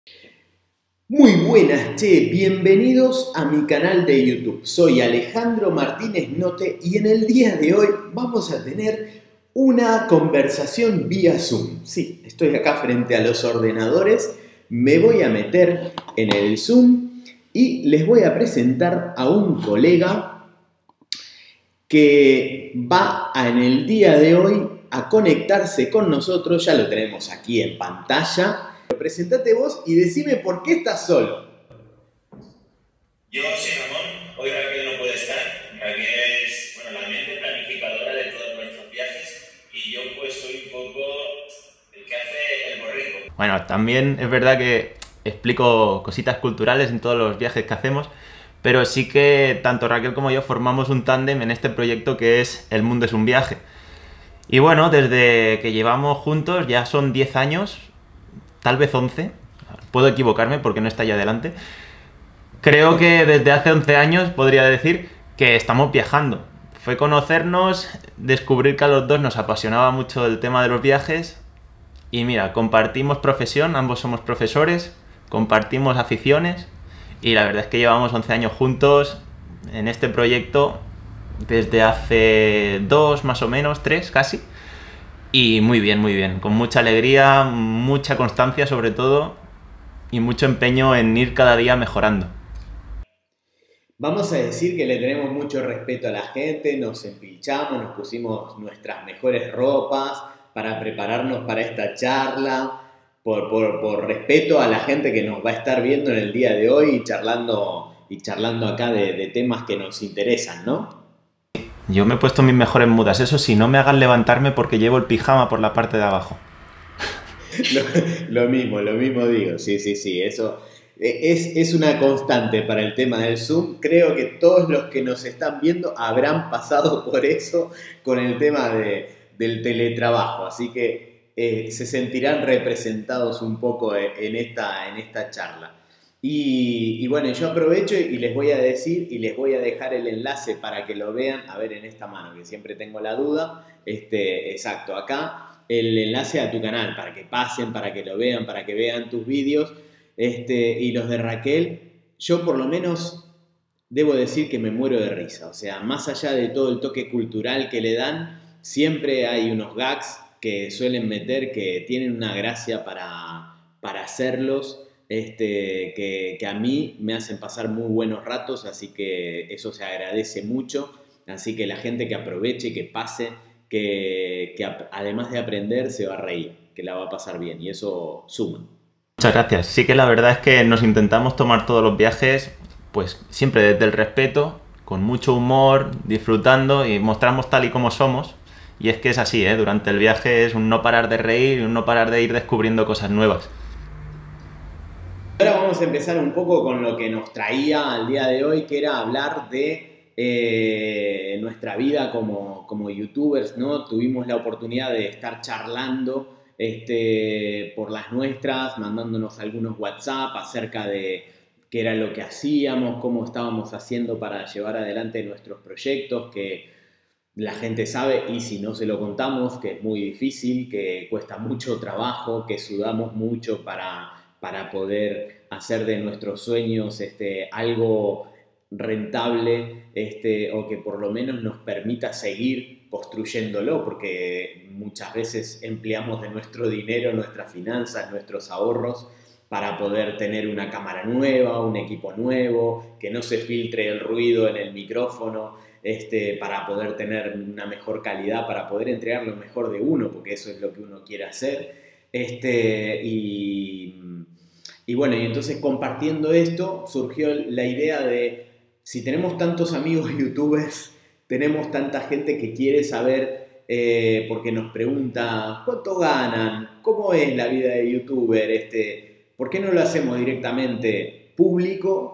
Muy buenas, che, bienvenidos a mi canal de YouTube. Soy Alejandro Martínez Note y en el día de hoy vamos a tener una conversación vía Zoom. Sí, estoy acá frente a los ordenadores, me voy a meter en el Zoom y les voy a presentar a un colega que va en el día de hoy a conectarse con nosotros. Ya lo tenemos aquí en pantalla. Presentate vos y decime por qué estás solo. Yo soy Ramón, hoy Raquel no puede estar. Raquel es, la mente planificadora de todos nuestros viajes y yo pues soy un poco el que hace el borrico. Bueno, también es verdad que explico cositas culturales en todos los viajes que hacemos, pero sí que tanto Raquel como yo formamos un tándem en este proyecto que es El Mundo es un Viaje. Y bueno, desde que llevamos juntos ya son 10 años, tal vez 11, puedo equivocarme porque no está allá adelante. Creo que desde hace 11 años podría decir que estamos viajando. Fue conocernos, descubrir que a los dos nos apasionaba mucho el tema de los viajes y mira, compartimos profesión, ambos somos profesores, compartimos aficiones y la verdad es que llevamos 11 años juntos en este proyecto desde hace 2 más o menos, 3 casi. Y muy bien, con mucha alegría, mucha constancia sobre todo y mucho empeño en ir cada día mejorando. Vamos a decir que le tenemos mucho respeto a la gente, nos empilchamos, nos pusimos nuestras mejores ropas para prepararnos para esta charla, por respeto a la gente que nos va a estar viendo en el día de hoy y charlando acá de temas que nos interesan, ¿no? Yo me he puesto mis mejores mudas, eso sí, no me hagan levantarme porque llevo el pijama por la parte de abajo. Lo mismo digo, sí, eso es una constante para el tema del Zoom. Creo que todos los que nos están viendo habrán pasado por eso con el tema del teletrabajo, así que se sentirán representados un poco en esta charla. Y bueno, yo aprovecho y les voy a decir y les voy a dejar el enlace para que lo vean, a ver en esta mano, que siempre tengo la duda, exacto, acá el enlace a tu canal, para que pasen, para que lo vean, para que vean tus vídeos, y los de Raquel, yo por lo menos debo decir que me muero de risa, o sea, más allá de todo el toque cultural que le dan, siempre hay unos gags que suelen meter que tienen una gracia para hacerlos, que a mí me hacen pasar muy buenos ratos, así que eso se agradece mucho, así que la gente que aproveche y que pase, que además de aprender se va a reír, que la va a pasar bien y eso suma. Muchas gracias, sí que la verdad es que nos intentamos tomar todos los viajes, pues siempre desde el respeto, con mucho humor, disfrutando y mostramos tal y como somos. Y es que es así, durante el viaje es un no parar de reír y un no parar de ir descubriendo cosas nuevas. Ahora vamos a empezar un poco con lo que nos traía al día de hoy, que era hablar de nuestra vida como youtubers, ¿no? Tuvimos la oportunidad de estar charlando por las nuestras, mandándonos algunos WhatsApp acerca de qué era lo que hacíamos, cómo estábamos haciendo para llevar adelante nuestros proyectos, que la gente sabe y si no se lo contamos, que es muy difícil, que cuesta mucho trabajo, que sudamos mucho para poder hacer de nuestros sueños algo rentable o que por lo menos nos permita seguir construyéndolo, porque muchas veces empleamos de nuestro dinero, nuestras finanzas, nuestros ahorros para poder tener una cámara nueva, un equipo nuevo, que no se filtre el ruido en el micrófono, para poder tener una mejor calidad, para poder entregar lo mejor de uno, porque eso es lo que uno quiere hacer. Y bueno, y entonces compartiendo esto surgió la idea de, si tenemos tantos amigos youtubers, tenemos tanta gente que quiere saber, porque nos pregunta cuánto ganan, cómo es la vida de youtuber, ¿por qué no lo hacemos directamente público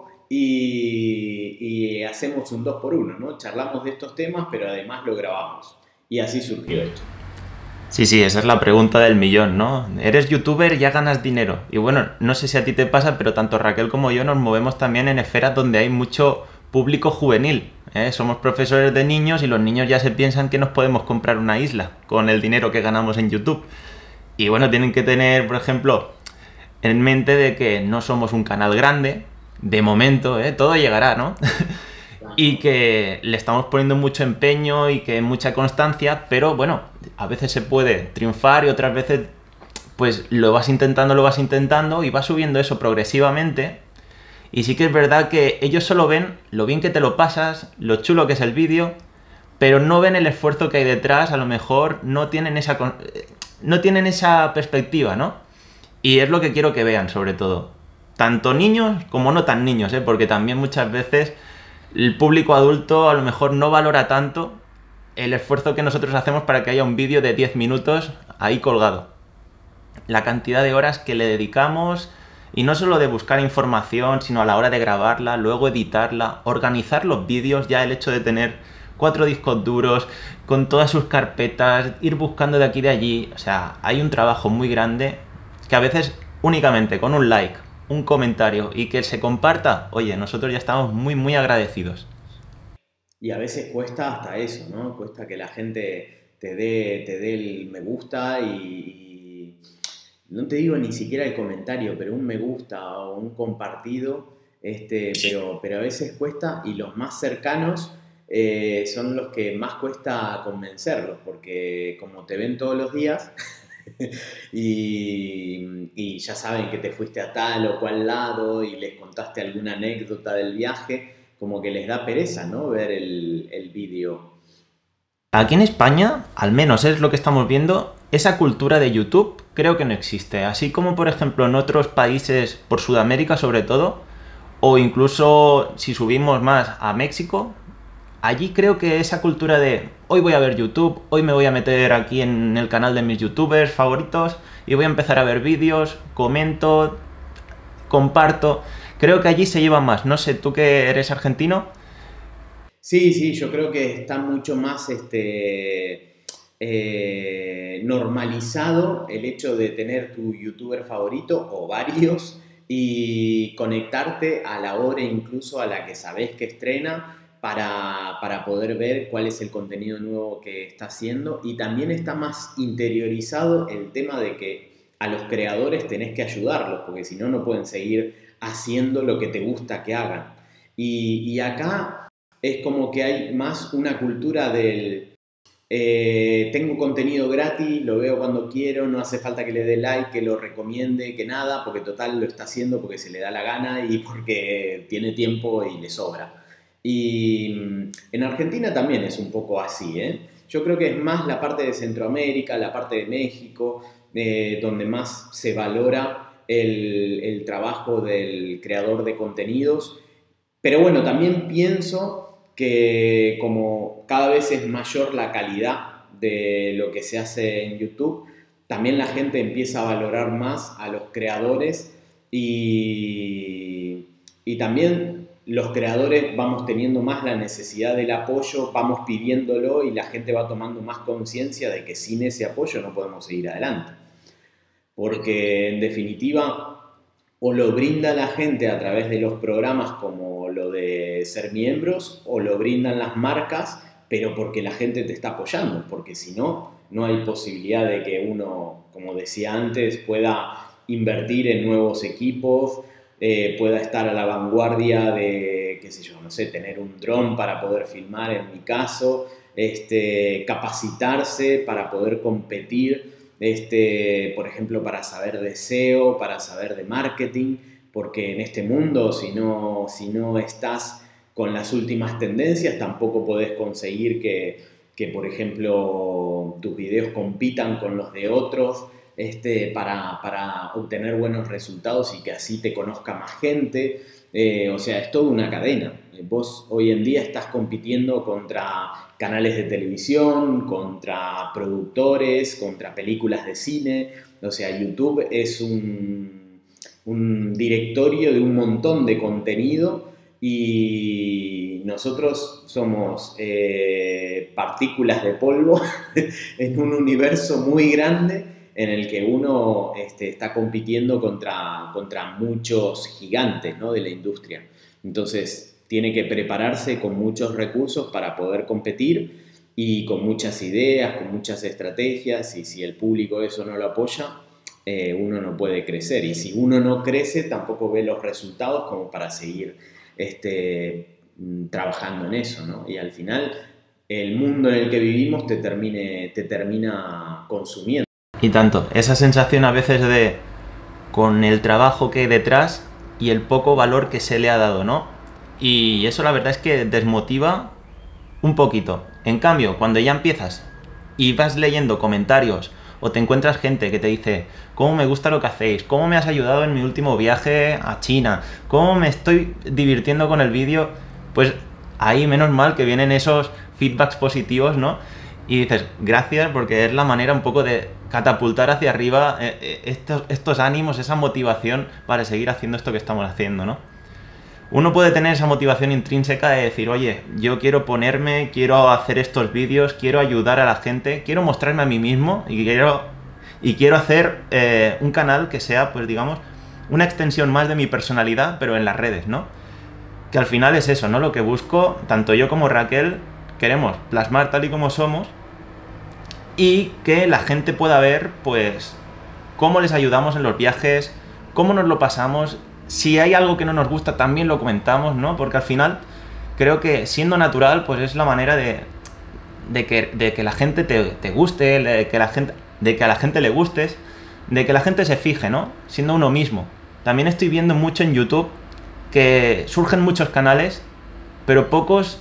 y hacemos un 2x1, ¿no? Charlamos de estos temas, pero además lo grabamos. Y así surgió esto. Sí, esa es la pregunta del millón, ¿no? Eres youtuber y ya ganas dinero. Y bueno, no sé si a ti te pasa, pero tanto Raquel como yo nos movemos también en esferas donde hay mucho público juvenil. Somos profesores de niños y los niños ya se piensan que nos podemos comprar una isla con el dinero que ganamos en YouTube. Y bueno, tienen que tener, por ejemplo, en mente de que no somos un canal grande, de momento, todo llegará, ¿no? Y que le estamos poniendo mucho empeño y que mucha constancia, pero bueno, a veces se puede triunfar y otras veces pues lo vas intentando y vas subiendo eso progresivamente. Y sí que es verdad que ellos solo ven lo bien que te lo pasas, lo chulo que es el vídeo, pero no ven el esfuerzo que hay detrás, a lo mejor no tienen esa perspectiva, ¿no? Y es lo que quiero que vean, sobre todo. Tanto niños como no tan niños, porque también muchas veces el público adulto a lo mejor no valora tanto el esfuerzo que nosotros hacemos para que haya un vídeo de 10 minutos ahí colgado. La cantidad de horas que le dedicamos, y no solo de buscar información, sino a la hora de grabarla, luego editarla, organizar los vídeos, ya el hecho de tener 4 discos duros, con todas sus carpetas, ir buscando de aquí y de allí, o sea, hay un trabajo muy grande que a veces únicamente con un like, un comentario y que se comparta, oye, nosotros ya estamos muy, muy agradecidos. Y a veces cuesta hasta eso, ¿no? Cuesta que la gente te dé el me gusta y no te digo ni siquiera el comentario, pero un me gusta o un compartido, pero a veces cuesta y los más cercanos son los que más cuesta convencerlos, porque como te ven todos los días y ya saben que te fuiste a tal o cual lado y les contaste alguna anécdota del viaje, como que les da pereza, ¿no? Ver el vídeo. Aquí en España, al menos es lo que estamos viendo, esa cultura de YouTube creo que no existe. Así como, por ejemplo, en otros países, por Sudamérica sobre todo, o incluso si subimos más a México, allí creo que esa cultura de hoy voy a ver YouTube, hoy me voy a meter aquí en el canal de mis youtubers favoritos y voy a empezar a ver vídeos, comento, comparto. Creo que allí se lleva más. No sé, tú que eres argentino. Sí, yo creo que está mucho más normalizado el hecho de tener tu youtuber favorito o varios y conectarte a la hora incluso a la que sabes que estrena para poder ver cuál es el contenido nuevo que está haciendo, y también está más interiorizado el tema de que a los creadores tenés que ayudarlos porque si no, no pueden seguir haciendo lo que te gusta que hagan. Y acá es como que hay más una cultura del tengo contenido gratis, lo veo cuando quiero, no hace falta que le dé like, que lo recomiende, que nada, porque total lo está haciendo porque se le da la gana y porque tiene tiempo y le sobra. Y en Argentina también es un poco así, ¿eh? Yo creo que es más la parte de Centroamérica, la parte de México, donde más se valora el trabajo del creador de contenidos. Pero bueno, también pienso que como cada vez es mayor la calidad de lo que se hace en YouTube, también la gente empieza a valorar más a los creadores y también los creadores vamos teniendo más la necesidad del apoyo, vamos pidiéndolo y la gente va tomando más conciencia de que sin ese apoyo no podemos seguir adelante. Porque en definitiva o lo brinda la gente a través de los programas como lo de ser miembros, o lo brindan las marcas, pero porque la gente te está apoyando, porque si no, no hay posibilidad de que uno, como decía antes, pueda invertir en nuevos equipos, pueda estar a la vanguardia de, qué sé yo, no sé, tener un dron para poder filmar en mi caso, capacitarse para poder competir, por ejemplo, para saber de SEO, para saber de marketing, porque en este mundo, si no estás con las últimas tendencias, tampoco podés conseguir que, por ejemplo, tus videos compitan con los de otros, para obtener buenos resultados y que así te conozca más gente. O sea, es toda una cadena. Vos hoy en día estás compitiendo contra canales de televisión, contra productores, contra películas de cine. O sea, YouTube es un directorio de un montón de contenido y nosotros somos partículas de polvo en un universo muy grande en el que uno está compitiendo contra muchos gigantes, ¿no?, de la industria. Entonces, tiene que prepararse con muchos recursos para poder competir y con muchas ideas, con muchas estrategias, y si el público eso no lo apoya, uno no puede crecer. Y si uno no crece, tampoco ve los resultados como para seguir trabajando en eso, ¿no? Y al final, el mundo en el que vivimos te termina consumiendo. Y tanto, esa sensación a veces de, con el trabajo que hay detrás y el poco valor que se le ha dado, ¿no? Y eso la verdad es que desmotiva un poquito. En cambio, cuando ya empiezas y vas leyendo comentarios o te encuentras gente que te dice cómo me gusta lo que hacéis, cómo me has ayudado en mi último viaje a China, cómo me estoy divirtiendo con el vídeo, pues ahí menos mal que vienen esos feedbacks positivos, ¿no? Y dices, gracias, porque es la manera un poco de catapultar hacia arriba estos ánimos, esa motivación para seguir haciendo esto que estamos haciendo, ¿no? Uno puede tener esa motivación intrínseca de decir, oye, yo quiero ponerme, quiero hacer estos vídeos, quiero ayudar a la gente, quiero mostrarme a mí mismo y quiero hacer un canal que sea, pues digamos, una extensión más de mi personalidad, pero en las redes, ¿no? Que al final es eso, ¿no? Lo que busco, tanto yo como Raquel, queremos plasmar tal y como somos y que la gente pueda ver, pues, cómo les ayudamos en los viajes, cómo nos lo pasamos. Si hay algo que no nos gusta, también lo comentamos, ¿no? Porque al final creo que siendo natural, pues es la manera de que la gente te guste, de que a la gente le gustes, de que la gente se fije, ¿no? Siendo uno mismo. También estoy viendo mucho en YouTube que surgen muchos canales, pero pocos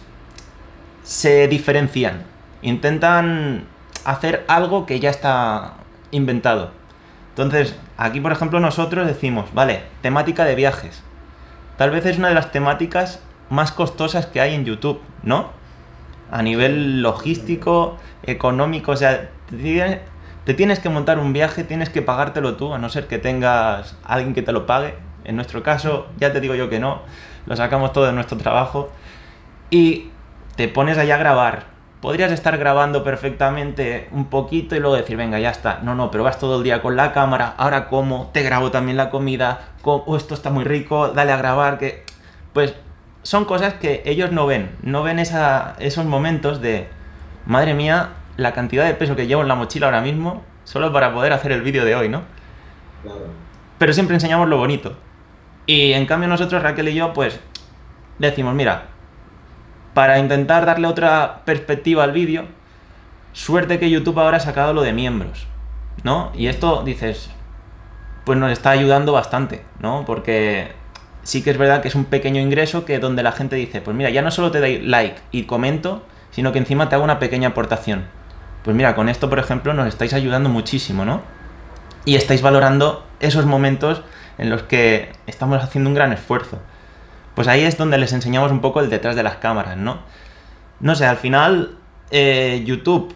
se diferencian. Intentan hacer algo que ya está inventado. Entonces, aquí por ejemplo nosotros decimos, vale, temática de viajes. Tal vez es una de las temáticas más costosas que hay en YouTube, ¿no? A nivel logístico, económico, o sea, te tienes que montar un viaje, tienes que pagártelo tú, a no ser que tengas alguien que te lo pague. En nuestro caso, ya te digo yo que no, lo sacamos todo de nuestro trabajo. Y te pones allá a grabar. Podrías estar grabando perfectamente un poquito y luego decir, venga, ya está. No, pero vas todo el día con la cámara, ahora como, te grabo también la comida, esto está muy rico, dale a grabar, que... Pues son cosas que ellos no ven esos momentos de, madre mía, la cantidad de peso que llevo en la mochila ahora mismo, solo para poder hacer el vídeo de hoy, ¿no? Claro. Pero siempre enseñamos lo bonito. Y en cambio nosotros, Raquel y yo, pues decimos, mira, para intentar darle otra perspectiva al vídeo, suerte que YouTube ahora ha sacado lo de miembros, ¿no? Y esto, dices, pues nos está ayudando bastante, ¿no? Porque sí que es verdad que es un pequeño ingreso que donde la gente dice, pues mira, ya no solo te doy like y comento, sino que encima te hago una pequeña aportación. Pues mira, con esto, por ejemplo, nos estáis ayudando muchísimo, ¿no? Y estáis valorando esos momentos en los que estamos haciendo un gran esfuerzo. Pues ahí es donde les enseñamos un poco el detrás de las cámaras, ¿no? No sé, al final, YouTube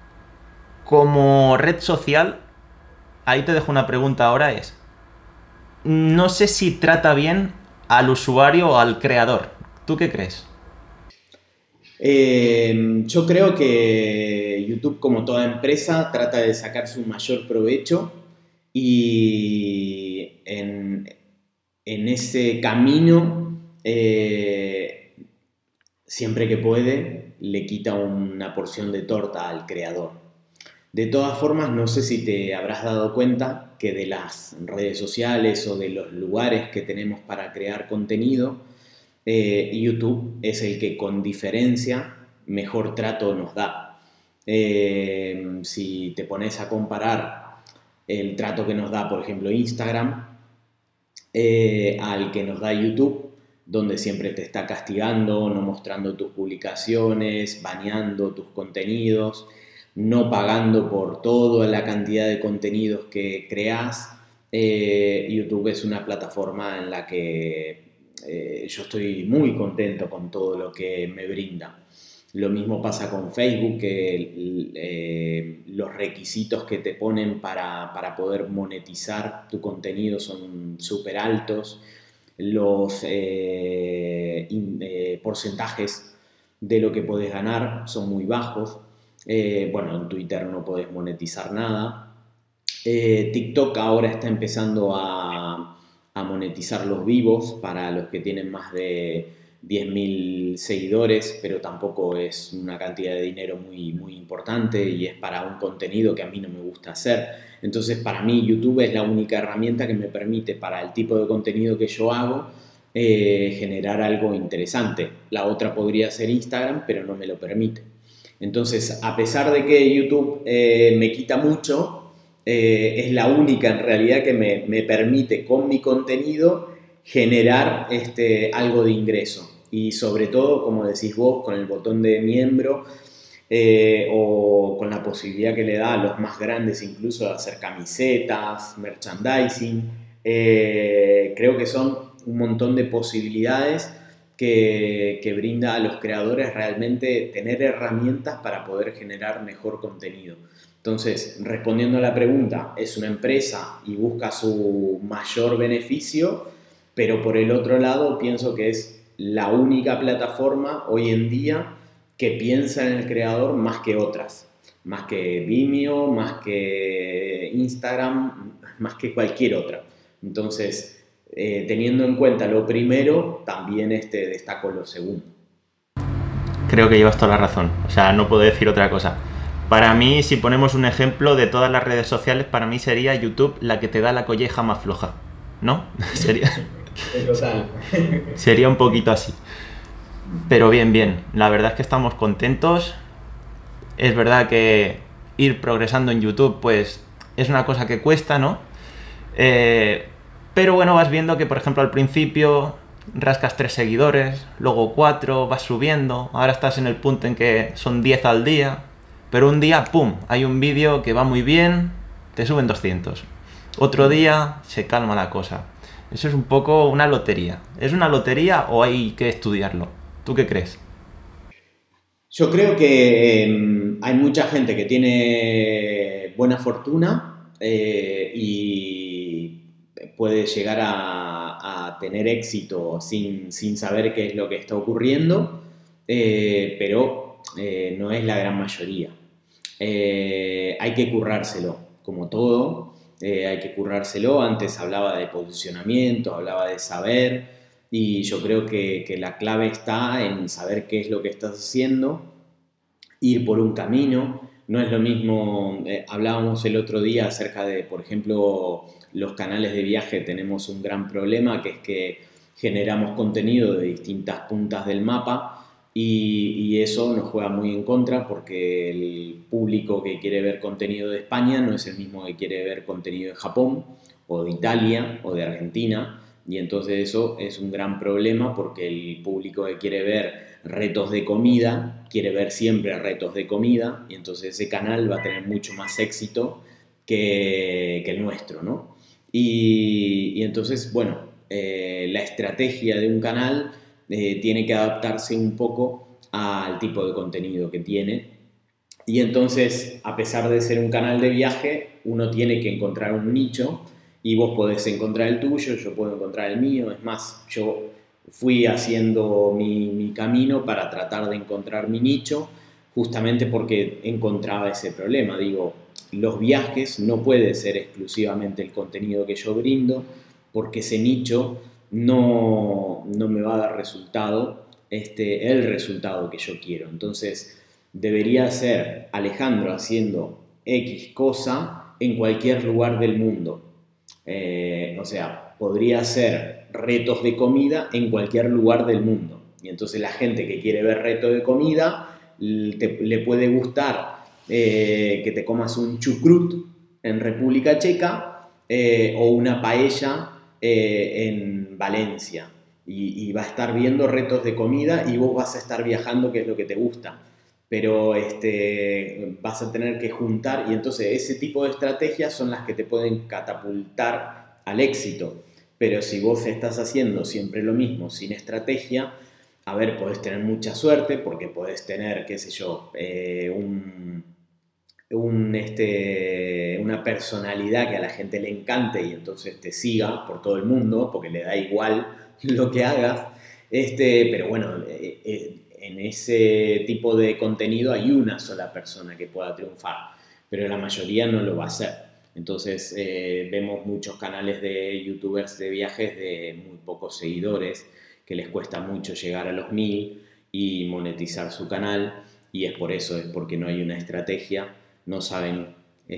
como red social, ahí te dejo una pregunta ahora, es, no sé si trata bien al usuario o al creador. ¿Tú qué crees? Yo creo que YouTube, como toda empresa, trata de sacar su mayor provecho y en ese camino, siempre que puede, le quita una porción de torta al creador. De todas formas, no sé si te habrás dado cuenta que de las redes sociales o de los lugares que tenemos para crear contenido, YouTube es el que con diferencia mejor trato nos da. Si te pones a comparar el trato que nos da, por ejemplo, Instagram, al que nos da YouTube, donde siempre te está castigando, no mostrando tus publicaciones, baneando tus contenidos, no pagando por toda la cantidad de contenidos que creas. YouTube es una plataforma en la que yo estoy muy contento con todo lo que me brinda. Lo mismo pasa con Facebook, que los requisitos que te ponen para poder monetizar tu contenido son súper altos. Los porcentajes de lo que puedes ganar son muy bajos. Bueno, en Twitter no puedes monetizar nada. TikTok ahora está empezando a monetizar los vivos para los que tienen más de 10.000 seguidores, pero tampoco es una cantidad de dinero muy, muy importante y es para un contenido que a mí no me gusta hacer. Entonces, para mí YouTube es la única herramienta que me permite, para el tipo de contenido que yo hago, generar algo interesante. La otra podría ser Instagram, pero no me lo permite. Entonces, a pesar de que YouTube me quita mucho, es la única en realidad que me permite con mi contenido generar algo de ingreso. Y sobre todo, como decís vos, con el botón de miembro o con la posibilidad que le da a los más grandes incluso de hacer camisetas, merchandising, creo que son un montón de posibilidades que brinda a los creadores realmente tener herramientas para poder generar mejor contenido. Entonces, respondiendo a la pregunta, es una empresa y busca su mayor beneficio, pero por el otro lado pienso que es la única plataforma hoy en día que piensa en el creador más que otras, más que Vimeo, más que Instagram, más que cualquier otra. Entonces, teniendo en cuenta lo primero, también destaco lo segundo. Creo que llevas toda la razón, o sea, no puedo decir otra cosa. Para mí, si ponemos un ejemplo de todas las redes sociales, para mí sería YouTube la que te da la colleja más floja, ¿no? Sería un poquito así. Pero bien, bien, la verdad es que estamos contentos. Es verdad que ir progresando en YouTube, pues, es una cosa que cuesta, ¿no? Pero bueno, vas viendo que, por ejemplo, al principio rascas 3 seguidores, luego 4, vas subiendo, ahora estás en el punto en que son 10 al día, pero un día, ¡pum!, hay un vídeo que va muy bien, te suben 200. Otro día se calma la cosa. Eso es un poco una lotería. ¿Es una lotería o hay que estudiarlo? ¿Tú qué crees? Yo creo que hay mucha gente que tiene buena fortuna y puede llegar a tener éxito sin saber qué es lo que está ocurriendo, pero no es la gran mayoría. Hay que currárselo, como todo, hay que currárselo. Antes hablaba de posicionamiento, hablaba de saber, y yo creo que la clave está en saber qué es lo que estás haciendo, ir por un camino. No es lo mismo, hablábamos el otro día acerca de, por ejemplo, los canales de viaje. Tenemos un gran problema, que es que generamos contenido de distintas puntas del mapa y eso nos juega muy en contra, porque el público que quiere ver contenido de España no es el mismo que quiere ver contenido de Japón o de Italia o de Argentina, y entonces eso es un gran problema, porque el público que quiere ver retos de comida quiere ver siempre retos de comida, y entonces ese canal va a tener mucho más éxito que el nuestro, ¿no? Y entonces, bueno, la estrategia de un canal tiene que adaptarse un poco al tipo de contenido que tiene, y entonces, a pesar de ser un canal de viaje, uno tiene que encontrar un nicho, y vos podés encontrar el tuyo, yo puedo encontrar el mío. Es más, yo fui haciendo mi camino para tratar de encontrar mi nicho, justamente porque encontraba ese problema. Digo, los viajes no puede ser exclusivamente el contenido que yo brindo, porque ese nicho no me va a dar resultado, el resultado que yo quiero. Entonces, debería ser Alejandro haciendo X cosa en cualquier lugar del mundo. O sea, podría ser retos de comida en cualquier lugar del mundo. Y entonces la gente que quiere ver retos de comida le puede gustar que te comas un chucrut en República Checa o una paella en Valencia. Y va a estar viendo retos de comida y vos vas a estar viajando, que es lo que te gusta. Pero vas a tener que juntar, y entonces ese tipo de estrategias son las que te pueden catapultar al éxito. Pero si vos estás haciendo siempre lo mismo, sin estrategia, a ver, podés tener mucha suerte, porque podés tener, qué sé yo, una personalidad que a la gente le encante y entonces te siga por todo el mundo, porque le da igual lo que hagas. Pero bueno, en ese tipo de contenido hay una sola persona que pueda triunfar, pero la mayoría no lo va a hacer. Entonces vemos muchos canales de youtubers de viajes de muy pocos seguidores, que les cuesta mucho llegar a los 1000 y monetizar su canal, y es por eso, es porque no hay una estrategia, no saben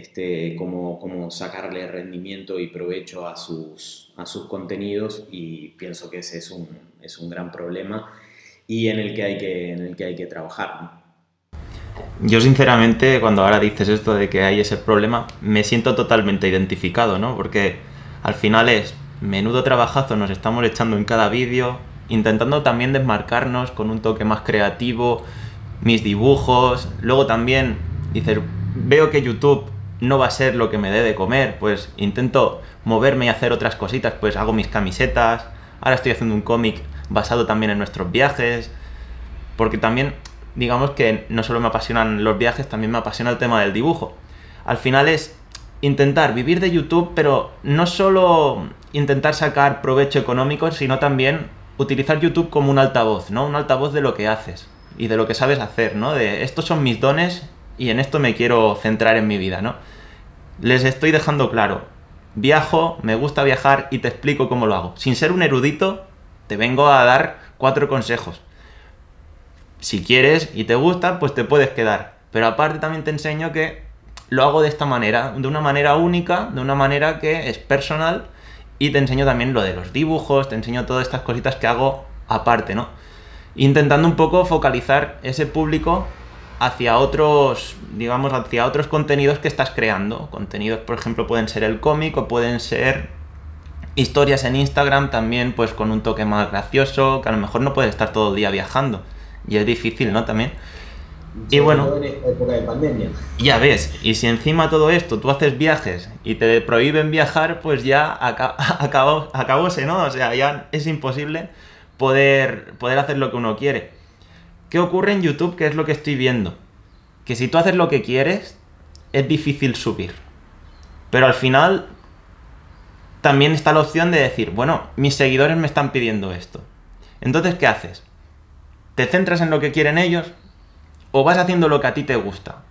cómo sacarle rendimiento y provecho a sus contenidos, y pienso que ese es un gran problema y en el que hay que trabajar, ¿no? Yo sinceramente, cuando ahora dices esto de que hay ese problema, me siento totalmente identificado, ¿no? Porque al final es menudo trabajazo nos estamos echando en cada vídeo, intentando también desmarcarnos con un toque más creativo, mis dibujos, luego también dices, veo que YouTube no va a ser lo que me dé de comer, pues intento moverme y hacer otras cositas, pues hago mis camisetas, ahora estoy haciendo un cómic basado también en nuestros viajes, porque también, digamos que no solo me apasionan los viajes, también me apasiona el tema del dibujo. Al final es intentar vivir de YouTube, pero no solo intentar sacar provecho económico, sino también utilizar YouTube como un altavoz, ¿no? Un altavoz de lo que haces y de lo que sabes hacer, ¿no? De estos son mis dones y en esto me quiero centrar en mi vida, ¿no? Les estoy dejando claro, viajo, me gusta viajar y te explico cómo lo hago. Sin ser un erudito, te vengo a dar 4 consejos. Si quieres y te gusta, pues te puedes quedar. Pero aparte también te enseño que lo hago de esta manera, de una manera única, de una manera que es personal, y te enseño también lo de los dibujos, te enseño todas estas cositas que hago aparte, ¿no? Intentando un poco focalizar ese público hacia otros, digamos, hacia otros contenidos que estás creando. Contenidos, por ejemplo, pueden ser el cómic o pueden ser historias en Instagram también, pues con un toque más gracioso, que a lo mejor no puedes estar todo el día viajando. Y es difícil, ¿no? También. Y bueno, en esta época de pandemia. ya ves, y si encima todo esto tú haces viajes y te prohíben viajar, pues ya acabóse, ¿no? O sea, ya es imposible poder hacer lo que uno quiere. ¿Qué ocurre en YouTube? ¿Qué es lo que estoy viendo? Que si tú haces lo que quieres, es difícil subir. Pero al final también está la opción de decir, bueno, mis seguidores me están pidiendo esto. Entonces, ¿qué haces? ¿Te centras en lo que quieren ellos o vas haciendo lo que a ti te gusta?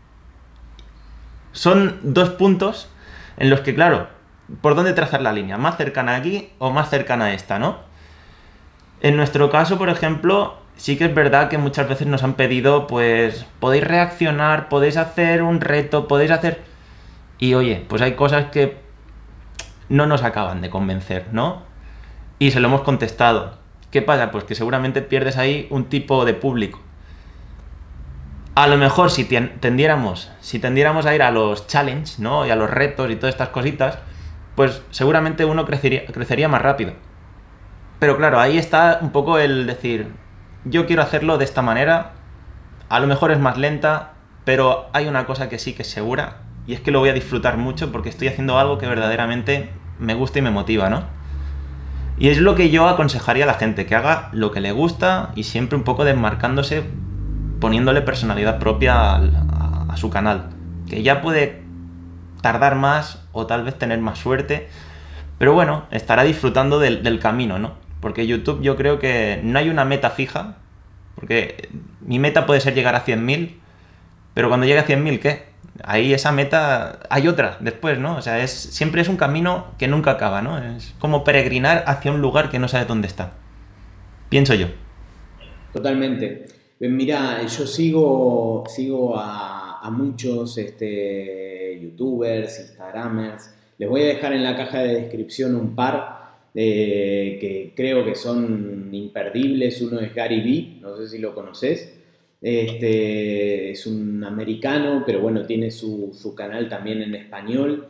Son 2 puntos en los que, claro, ¿por dónde trazar la línea? ¿Más cercana aquí o más cercana a esta, no? En nuestro caso, por ejemplo, sí que es verdad que muchas veces nos han pedido, pues, podéis reaccionar, podéis hacer un reto, podéis hacer... Y oye, pues hay cosas que no nos acaban de convencer, ¿no? Y se lo hemos contestado. ¿Qué pasa? Pues que seguramente pierdes ahí un tipo de público. A lo mejor si tendiéramos a ir a los challenge, ¿no? Y a los retos y todas estas cositas, pues seguramente uno crecería más rápido. Pero claro, ahí está un poco el decir, yo quiero hacerlo de esta manera, a lo mejor es más lenta, pero hay una cosa que sí que es segura, y es que lo voy a disfrutar mucho porque estoy haciendo algo que verdaderamente me gusta y me motiva, ¿no? Y es lo que yo aconsejaría a la gente, que haga lo que le gusta y siempre un poco desmarcándose, poniéndole personalidad propia a su canal. Que ya puede tardar más o tal vez tener más suerte, pero bueno, estará disfrutando del camino, ¿no? Porque YouTube yo creo que no hay una meta fija, porque mi meta puede ser llegar a 100.000, pero cuando llegue a 100.000, ¿qué? Ahí esa meta, hay otra después, ¿no? O sea, siempre es un camino que nunca acaba, ¿no? Es como peregrinar hacia un lugar que no sabes dónde está. Pienso yo. Totalmente. Mira, yo sigo a muchos youtubers, instagramers. Les voy a dejar en la caja de descripción un par que creo que son imperdibles. Uno es Gary Vee, no sé si lo conoces. Es un americano, pero bueno, tiene su canal también en español.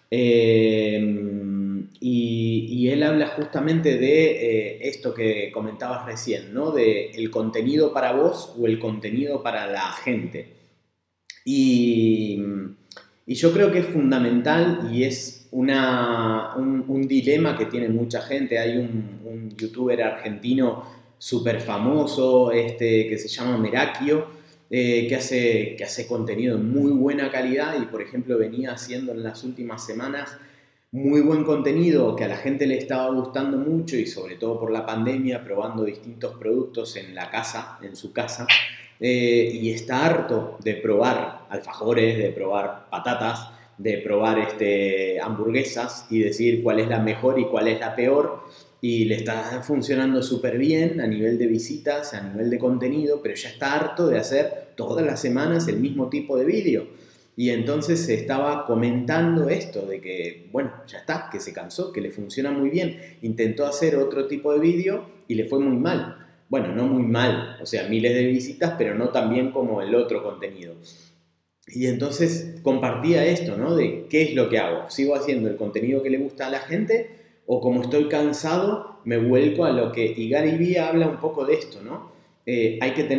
Y él habla justamente de esto que comentabas recién, ¿no? De el contenido para vos o el contenido para la gente. Y yo creo que es fundamental y es un dilema que tiene mucha gente. Hay un youtuber argentino súper famoso que se llama Merakio, que hace contenido de muy buena calidad y, por ejemplo, venía haciendo en las últimas semanas muy buen contenido que a la gente le estaba gustando mucho y sobre todo por la pandemia, probando distintos productos en su casa, y está harto de probar alfajores, de probar patatas, de probar hamburguesas y decir cuál es la mejor y cuál es la peor. y le está funcionando súper bien a nivel de visitas, a nivel de contenido, pero ya está harto de hacer todas las semanas el mismo tipo de vídeo. Y entonces se estaba comentando esto de que, bueno, ya está, que se cansó, que le funciona muy bien. Intentó hacer otro tipo de vídeo y le fue muy mal. Bueno, no muy mal, o sea, miles de visitas, pero no tan bien como el otro contenido. Y entonces compartía esto, ¿no? De qué es lo que hago. ¿Sigo haciendo el contenido que le gusta a la gente? O como estoy cansado, me vuelco a lo que... Y Gary Vee habla un poco de esto, ¿no? Hay que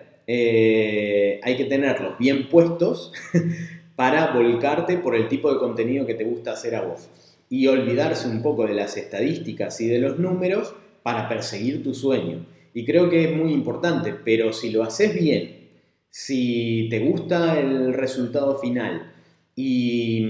tenerlos bien puestos para volcarte por el tipo de contenido que te gusta hacer a vos. Y olvidarse un poco de las estadísticas y de los números para perseguir tu sueño. Y creo que es muy importante, pero si lo haces bien, si te gusta el resultado final y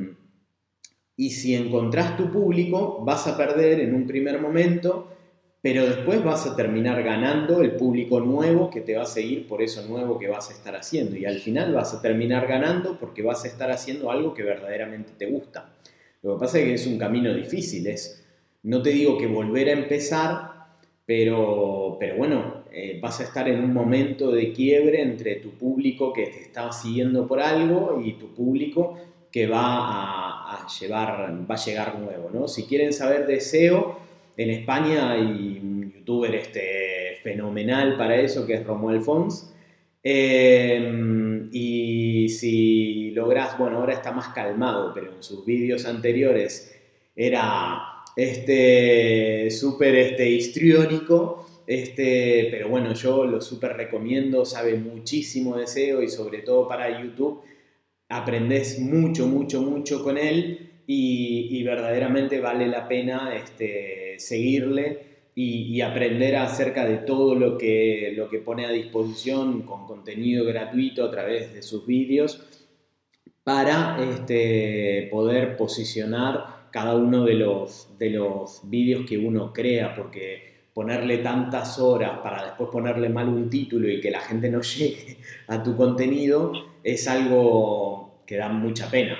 si encontrás tu público, vas a perder en un primer momento, pero después vas a terminar ganando el público nuevo que te va a seguir por eso nuevo que vas a estar haciendo. Y al final vas a terminar ganando porque vas a estar haciendo algo que verdaderamente te gusta. Lo que pasa es que es un camino difícil. No te digo que volver a empezar, pero bueno, vas a estar en un momento de quiebre entre tu público que te está siguiendo por algo y tu público que va a llegar nuevo, ¿no? Si quieren saber de SEO, en España hay un youtuber fenomenal para eso, que es Romuald Fons. Y si lográs, bueno, ahora está más calmado, pero en sus vídeos anteriores era súper histriónico, pero bueno, yo lo súper recomiendo, sabe muchísimo de SEO y sobre todo para YouTube aprendés mucho, mucho, mucho con él y verdaderamente vale la pena seguirle y aprender acerca de todo lo que pone a disposición con contenido gratuito a través de sus vídeos para poder posicionar cada uno de los vídeos que uno crea, porque ponerle tantas horas para después ponerle mal un título y que la gente no llegue a tu contenido es algo que da mucha pena.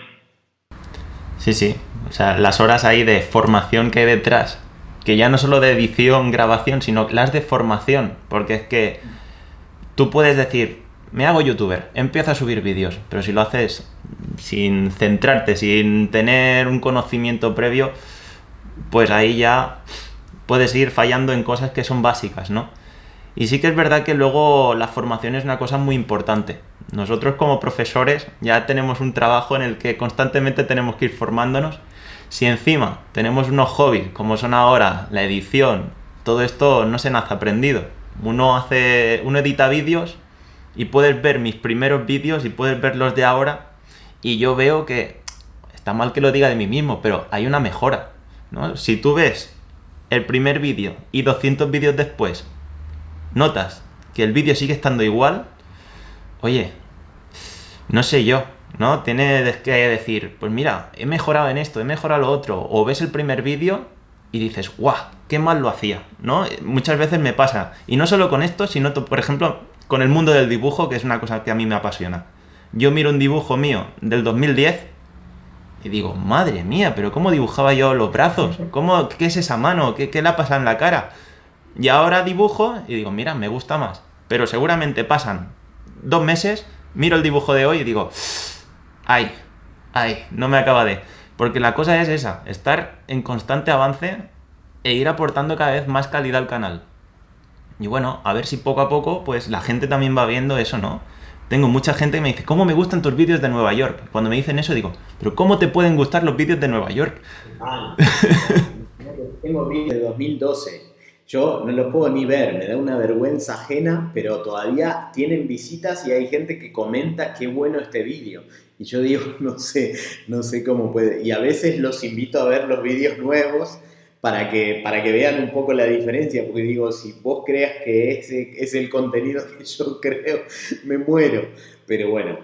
Sí, sí. O sea, las horas ahí de formación que hay detrás, que ya no solo de edición, grabación, sino las de formación, porque es que tú puedes decir, me hago youtuber, empiezo a subir vídeos, pero si lo haces sin centrarte, sin tener un conocimiento previo, pues ahí ya puedes ir fallando en cosas que son básicas, ¿no? Y sí que es verdad que luego la formación es una cosa muy importante. Nosotros como profesores ya tenemos un trabajo en el que constantemente tenemos que ir formándonos. Si encima tenemos unos hobbies como son ahora la edición, todo esto no se nace aprendido. Uno edita vídeos y puedes ver mis primeros vídeos y puedes ver los de ahora y yo veo que está mal que lo diga de mí mismo, pero hay una mejora, ¿no? Si tú ves el primer vídeo y 200 vídeos después notas que el vídeo sigue estando igual, oye, no sé yo, ¿no? Tienes que decir, pues mira, he mejorado en esto, he mejorado lo otro, o ves el primer vídeo y dices, ¡guau! ¡Qué mal lo hacía! ¿No? Muchas veces me pasa, y no solo con esto, sino, por ejemplo, con el mundo del dibujo, que es una cosa que a mí me apasiona. Yo miro un dibujo mío del 2010 y digo, madre mía, pero ¿cómo dibujaba yo los brazos? ¿Qué es esa mano? ¿Qué le ha pasado en la cara? Y ahora dibujo y digo, mira, me gusta más. Pero seguramente pasan 2 meses, miro el dibujo de hoy y digo, ay, no me acaba de... Porque la cosa es esa, estar en constante avance e ir aportando cada vez más calidad al canal. Y bueno, a ver si poco a poco, pues la gente también va viendo eso, ¿no? Tengo mucha gente que me dice, ¿cómo me gustan tus vídeos de Nueva York? Cuando me dicen eso digo, ¿pero cómo te pueden gustar los vídeos de Nueva York? Tengo vídeos de 2012. Yo no los puedo ni ver, me da una vergüenza ajena, pero todavía tienen visitas y hay gente que comenta qué bueno este vídeo. Y yo digo, no sé cómo puede. Y a veces los invito a ver los vídeos nuevos para que vean un poco la diferencia, porque digo, si vos creas que ese es el contenido que yo creo, me muero. Pero bueno,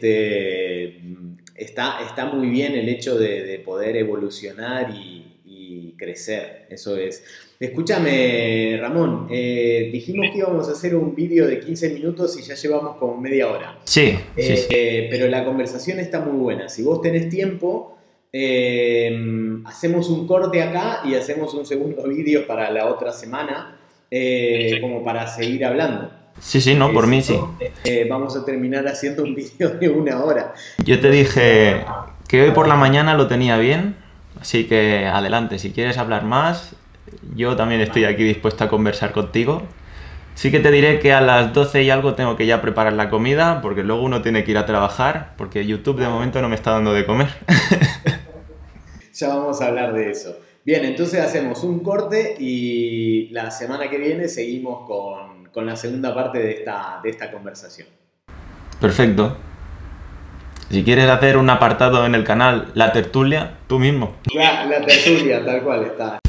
está muy bien el hecho de poder evolucionar y crecer, eso es. Escúchame, Ramón, dijimos que íbamos a hacer un vídeo de 15 minutos y ya llevamos como media hora. Sí, sí. Pero la conversación está muy buena. Si vos tenés tiempo, hacemos un corte acá y hacemos un segundo vídeo para la otra semana, como para seguir hablando. Sí, sí, no, por mí sí. Vamos a terminar haciendo un vídeo de 1 hora. Yo te dije que hoy por la mañana lo tenía bien, así que adelante, si quieres hablar más, yo también estoy aquí dispuesto a conversar contigo. Sí que te diré que a las 12 y algo tengo que ya preparar la comida, porque luego uno tiene que ir a trabajar, porque YouTube de momento no me está dando de comer. Ya vamos a hablar de eso. Bien, entonces hacemos un corte y la semana que viene seguimos con la segunda parte de esta conversación. Perfecto. Si quieres hacer un apartado en el canal La Tertulia, tú mismo. La tertulia, tal cual está.